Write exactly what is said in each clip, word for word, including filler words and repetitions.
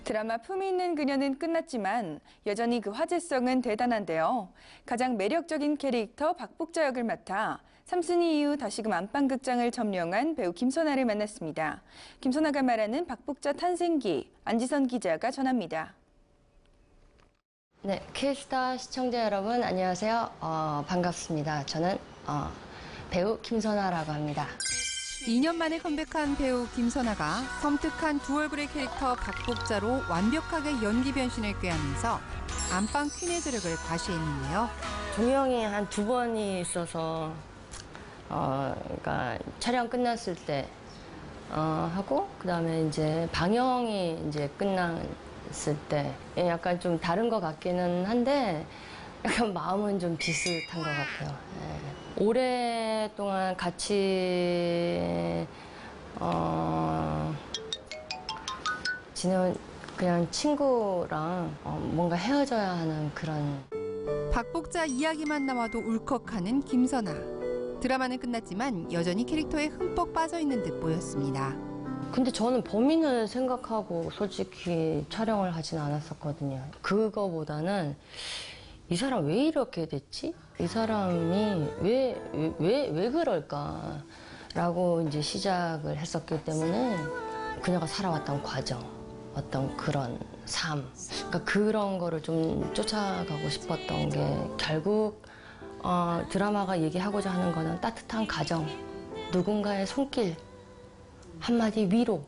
드라마 품이 있는 그녀는 끝났지만 여전히 그 화제성은 대단한데요. 가장 매력적인 캐릭터 박복자 역을 맡아 삼순위 이후 다시금 안방극장을 점령한 배우 김선아를 만났습니다. 김선아가 말하는 박복자 탄생기, 안지선 기자가 전합니다. 네, K스타 시청자 여러분 안녕하세요. 어, 반갑습니다. 저는 어, 배우 김선아라고 합니다. 이 년 만에 컴백한 배우 김선아가 섬뜩한 두 얼굴의 캐릭터 박복자로 완벽하게 연기 변신을 꾀하면서 안방 퀸의 저력을 과시했는데요. 종영이 한 두 번이 있어서 어, 그러니까 촬영 끝났을 때 어, 하고 그다음에 이제 방영이 이제 끝났을 때 약간 좀 다른 것 같기는 한데 약간 마음은 좀 비슷한 것 같아요. 예. 오랫동안 같이 어, 지내온 그냥 친구랑 어, 뭔가 헤어져야 하는 그런. 박복자 이야기만 나와도 울컥하는 김선아. 드라마는 끝났지만 여전히 캐릭터에 흠뻑 빠져있는 듯 보였습니다. 근데 저는 범인을 생각하고 솔직히 촬영을 하진 않았었거든요. 그거보다는 이 사람 왜 이렇게 됐지? 이 사람이 왜, 왜, 왜, 왜 그럴까? 라고 이제 시작을 했었기 때문에 그녀가 살아왔던 과정, 어떤 그런 삶. 그러니까 그런 거를 좀 쫓아가고 싶었던 게 결국 어, 드라마가 얘기하고자 하는 거는 따뜻한 가정, 누군가의 손길, 한마디 위로.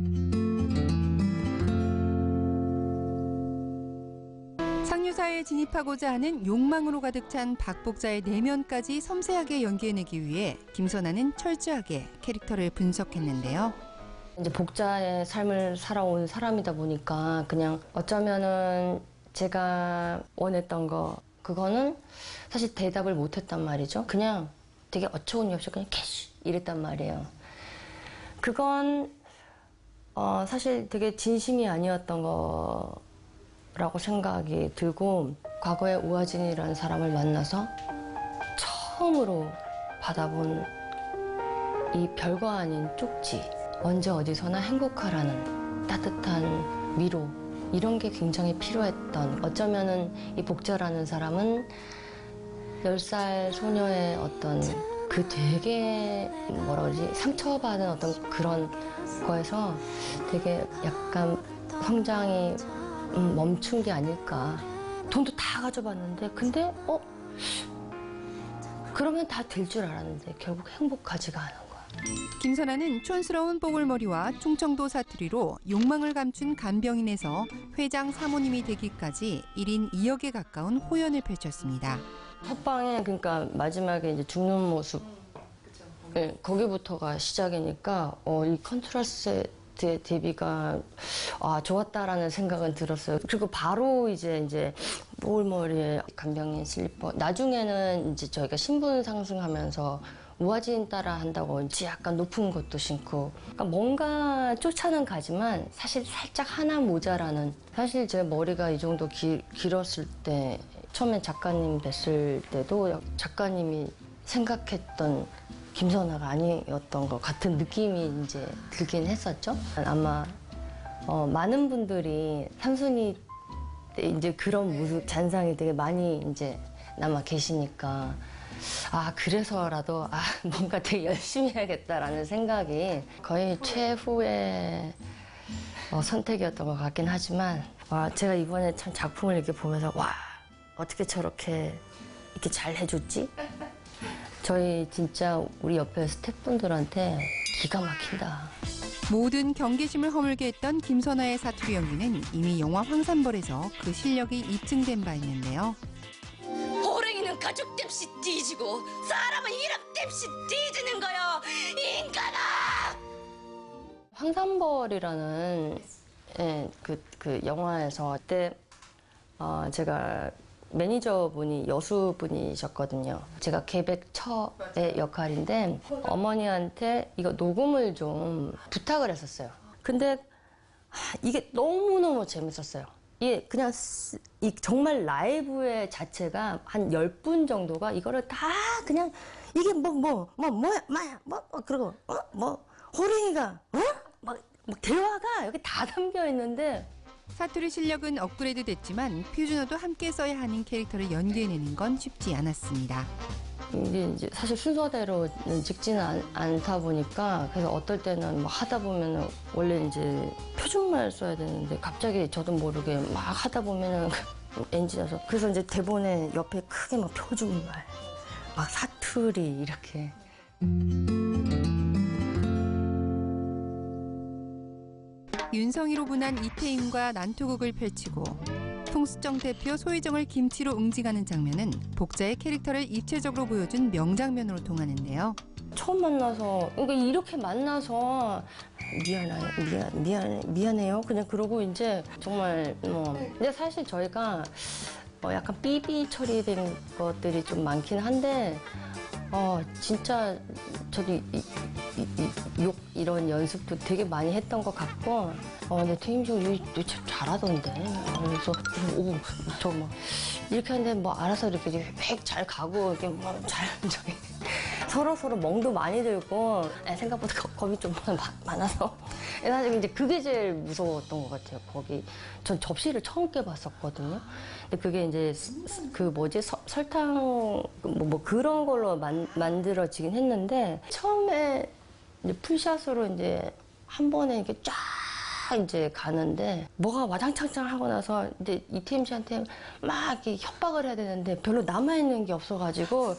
상류사회에 진입하고자 하는 욕망으로 가득 찬 박복자의 내면까지 섬세하게 연기해내기 위해 김선아는 철저하게 캐릭터를 분석했는데요. 이제 복자의 삶을 살아온 사람이다 보니까 그냥 어쩌면은 제가 원했던 거 그거는 사실 대답을 못했단 말이죠. 그냥 되게 어처구니 없이 그냥 캐시 이랬단 말이에요. 그건 어 사실 되게 진심이 아니었던 거라고 생각이 들고 과거에 우하진이라는 사람을 만나서 처음으로 받아본 이 별거 아닌 쪽지, 언제 어디서나 행복하라는 따뜻한 위로, 이런 게 굉장히 필요했던, 어쩌면은 이 복자라는 사람은 열 살 소녀의 어떤 그 되게 뭐라 그러지, 상처받은 어떤 그런 거에서 되게 약간 성장이 음, 멈춘 게 아닐까. 돈도 다 가져봤는데 근데 어? 그러면 다 될 줄 알았는데 결국 행복하지가 않은 거야. 김선아는 촌스러운 뽀글머리와 충청도 사투리로 욕망을 감춘 간병인에서 회장 사모님이 되기까지 일 인 이 역에 가까운 호연을 펼쳤습니다. 첫방에 그러니까 마지막에 이제 죽는 모습, 네, 거기부터가 시작이니까 어, 이 컨트라스트의 대비가 아, 좋았다라는 생각은 들었어요. 그리고 바로 이제 이제 뽀글머리에 간병인 슬리퍼. 나중에는 이제 저희가 신분 상승하면서 우하진 따라 한다고 이제 약간 높은 것도 신고, 그러니까 뭔가 쫓아는 가지만 사실 살짝 하나 모자라는. 사실 제 머리가 이 정도 기, 길었을 때 처음에 작가님 뵀을 때도 작가님이 생각했던 김선아가 아니었던 것 같은 느낌이 이제 들긴 했었죠. 아마 어, 많은 분들이 삼순위 때 이제 그런 모습 잔상이 되게 많이 이제 남아 계시니까 아 그래서라도 아 뭔가 되게 열심히 해야겠다라는 생각이 거의 최후의 어, 선택이었던 것 같긴 하지만 와 제가 이번에 참 작품을 이렇게 보면서 와 어떻게 저렇게 이렇게 잘 해줬지? 저희 진짜 우리 옆에 스태프분들한테 기가 막힌다. 모든 경계심을 허물게 했던 김선아의 사투리 연기는 이미 영화 황산벌에서 그 실력이 입증된 바 있는데요. 호랭이는 가죽 뎁시 뒤지고 사람은 이름 뎁시 뒤지는 거요. 인간아! 황산벌이라는 예, 그, 그 영화에서 그때 어, 제가 매니저분이 여수분이셨거든요. 제가 계백처의 역할인데 어머니한테 이거 녹음을 좀 부탁을 했었어요. 근데 이게 너무너무 재밌었어요. 이게 그냥 이 정말 라이브의 자체가 한 열 분 정도가 이거를 다 그냥 이게 뭐 뭐 뭐 뭐야 뭐야 뭐, 뭐 그러고 어? 뭐 호랭이가 어? 막, 막 대화가 여기 다 담겨 있는데 사투리 실력은 업그레이드 됐지만 표준어도 함께 써야 하는 캐릭터를 연기해내는 건 쉽지 않았습니다. 이게 이제 사실 순서대로는 찍지는 않, 않다 보니까 그래서 어떨 때는 막 하다 보면은 원래 이제 표준말 써야 되는데 갑자기 저도 모르게 막 하다 보면은 엔지 나서 그래서 이제 대본에 옆에 크게 막 표준말, 막 사투리 이렇게. 윤성이로 분한 이태임과 난투극을 펼치고 통수정 대표 소희정을 김치로 응징하는 장면은 복자의 캐릭터를 입체적으로 보여준 명장면으로 통하는데요. 처음 만나서 그러니까 이렇게 만나서 미안해요, 미안, 미안, 미안해요. 그냥 그러고 이제 정말 뭐 근데 사실 저희가 어 약간 삐삐 처리된 것들이 좀 많긴 한데 어 진짜 저도 이, 이, 이, 욕 이런 연습도 되게 많이 했던 것 같고 어 근데 퇴임식 참 잘하던데 그래서 오저 막 이렇게 하는데 뭐 알아서 이렇게 획 잘 가고 이렇게 뭐 잘 저기 서로 서로 멍도 많이 들고 생각보다 겁이 좀 많아서 사실 이제 그게 제일 무서웠던 것 같아요. 거기 전 접시를 처음 깨봤었거든요. 근데 그게 이제 그 뭐지 서, 설탕 뭐, 뭐 그런 걸로 만, 만들어지긴 했는데 처음에 이제 풀샷으로 이제 한 번에 이렇게 쫙 이제 가는데 뭐가 와장창창 하고 나서 이제 이태임 씨한테 막 이렇게 협박을 해야 되는데 별로 남아 있는 게 없어가지고.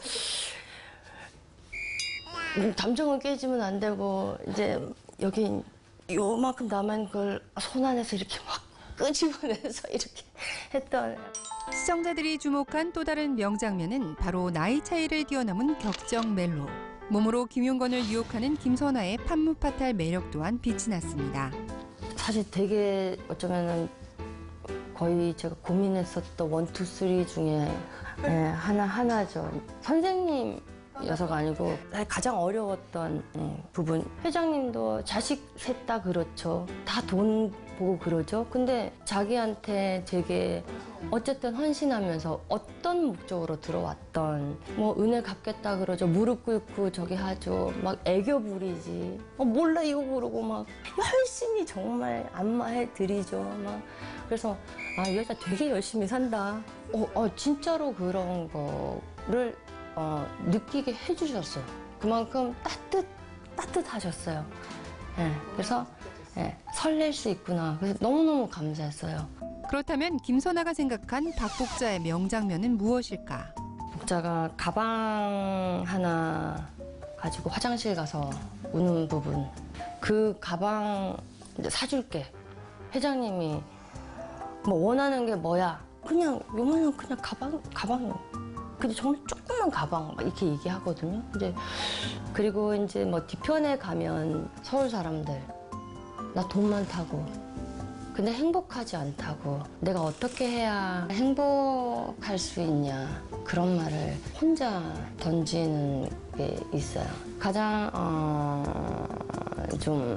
감정은 깨지면 안 되고 이제 여기 요만큼 남은 걸 손 안에서 이렇게 막 끄집어내서 이렇게 했던. 시청자들이 주목한 또 다른 명장면은 바로 나이 차이를 뛰어넘은 격정 멜로. 몸으로 김용건을 유혹하는 김선아의 판무파탈 매력 또한 빛이 났습니다. 사실 되게 어쩌면은 거의 제가 고민했었던 원, 투, 쓰리 중에 하나 하나죠. 선생님. 여서가 아니고 가장 어려웠던 부분. 회장님도 자식 셋 다 그렇죠. 다 돈 보고 그러죠. 근데 자기한테 되게 어쨌든 헌신하면서 어떤 목적으로 들어왔던 뭐 은혜 갚겠다 그러죠. 무릎 꿇고 저기 하죠. 막 애교 부리지. 어, 몰라 이거 그러고 막 열심히 정말 안마해 드리죠. 막 그래서 아, 이 여자 되게 열심히 산다. 어, 어 진짜로 그런 거를 어, 느끼게 해주셨어요. 그만큼 따뜻, 따뜻하셨어요. 네, 그래서 네, 설렐 수 있구나. 그래서 너무너무 감사했어요. 그렇다면 김선아가 생각한 박복자의 명장면은 무엇일까? 복자가 가방 하나 가지고 화장실 가서 우는 부분. 그 가방 이제 사줄게. 회장님이 뭐 원하는 게 뭐야? 그냥 요만한 그냥 가방, 가방. 근데 정말 조그만 가방 막 이렇게 얘기하거든요. 이제 그리고 이제 뭐 뒤편에 가면 서울 사람들 나 돈 많다고 근데 행복하지 않다고 내가 어떻게 해야 행복할 수 있냐 그런 말을 혼자 던지는 게 있어요. 가장 어, 좀,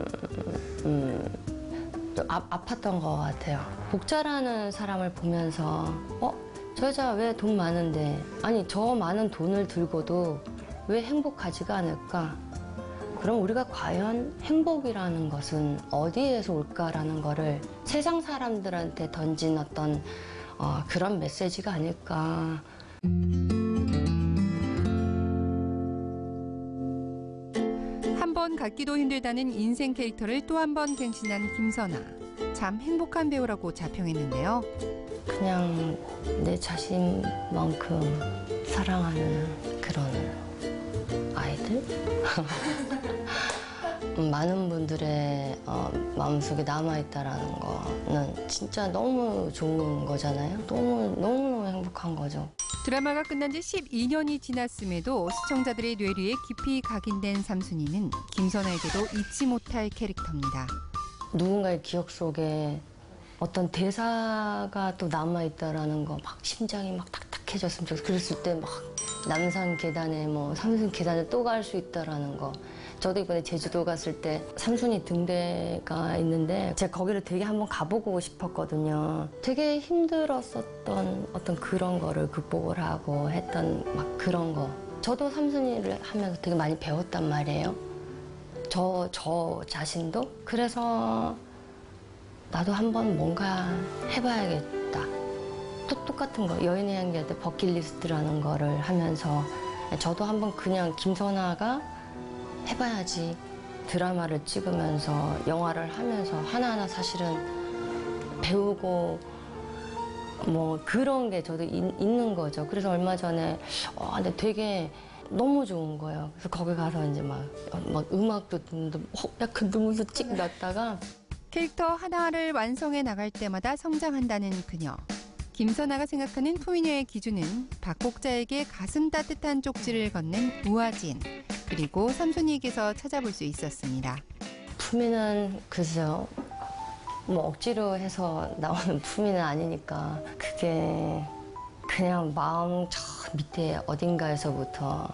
음, 좀 아, 아팠던 것 같아요. 복자라는 사람을 보면서 어? 저 여자 왜 돈 많은데 아니 저 많은 돈을 들고도 왜 행복하지가 않을까? 그럼 우리가 과연 행복이라는 것은 어디에서 올까라는 거를 세상 사람들한테 던진 어떤 어, 그런 메시지가 아닐까. 한 번 갖기도 힘들다는 인생 캐릭터를 또 한 번 갱신한 김선아. 참 행복한 배우라고 자평했는데요. 그냥 내 자신만큼 사랑하는 그런 아이들? 많은 분들의 어, 마음속에 남아있다라는 거는 진짜 너무 좋은 거잖아요. 너무, 너무너무 행복한 거죠. 드라마가 끝난 지 십이 년이 지났음에도 시청자들의 뇌리에 깊이 각인된 삼순이는 김선아에게도 잊지 못할 캐릭터입니다. 누군가의 기억 속에 어떤 대사가 또 남아있다라는 거 막 심장이 막 탁탁해졌으면 좋겠어. 그랬을 때 막 남산 계단에 뭐 삼순 계단에 또 갈 수 있다라는 거. 저도 이번에 제주도 갔을 때 삼순이 등대가 있는데 제가 거기를 되게 한번 가보고 싶었거든요. 되게 힘들었었던 어떤 그런 거를 극복을 하고 했던 막 그런 거. 저도 삼순이를 하면서 되게 많이 배웠단 말이에요. 저, 저 자신도. 그래서 나도 한번 뭔가 해봐야겠다. 또 똑같은 거, 여인의 향기한테 버킷리스트라는 거를 하면서 저도 한번 그냥 김선아가 해봐야지. 드라마를 찍으면서 영화를 하면서 하나하나 사실은 배우고 뭐 그런 게 저도 있, 있는 거죠. 그래서 얼마 전에 어, 근데 되게 너무 좋은 거예요. 그래서 거기 가서 이제 막, 막 음악도 듣는데 어, 약간 눈물도 찍 났다가 캐릭터 하나를 완성해 나갈 때마다 성장한다는 그녀. 김선아가 생각하는 푸미녀의 기준은 박복자에게 가슴 따뜻한 쪽지를 건넨 우아진, 그리고 삼순이에게서 찾아볼 수 있었습니다. 푸미는 글쎄요, 뭐 억지로 해서 나오는 푸미는 아니니까 그게 그냥 마음 저 밑에 어딘가에서부터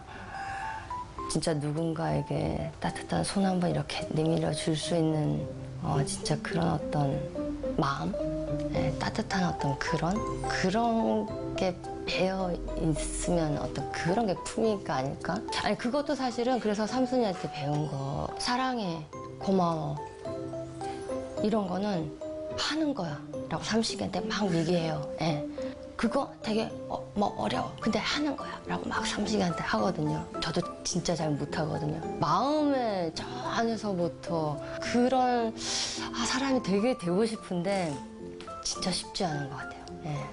진짜 누군가에게 따뜻한 손 한번 이렇게 내밀어 줄 수 있는 어, 진짜 그런 어떤 마음? 네, 따뜻한 어떤 그런? 그런 게 배어 있으면 어떤 그런 게 품위가 아닐까? 아니, 그것도 사실은 그래서 삼순이한테 배운 거. 사랑해, 고마워. 이런 거는 하는 거야. 라고 삼식이한테 막 얘기해요. 예. 그거 되게 어, 뭐 어려워. 근데 하는 거야. 라고 막 삼식이한테 하거든요. 저도 진짜 잘 못하거든요. 마음의 저 안에서부터 그런 아, 사람이 되게 되고 싶은데 진짜 쉽지 않은 것 같아요. 예.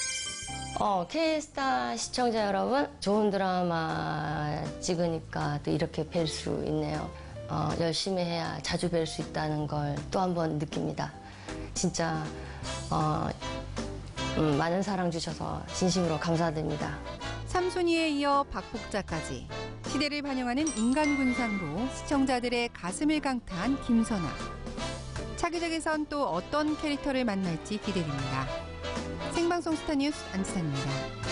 어, K스타 시청자 여러분, 좋은 드라마 찍으니까 또 이렇게 뵐 수 있네요. 어, 열심히 해야 자주 뵐 수 있다는 걸 또 한 번 느낍니다. 진짜 어, 음, 많은 사랑 주셔서 진심으로 감사드립니다. 삼순이에 이어 박복자까지 시대를 반영하는 인간 군상으로 시청자들의 가슴을 강타한 김선아. 차기작에선 또 어떤 캐릭터를 만날지 기대됩니다. 생방송 스타뉴스 안지사입니다.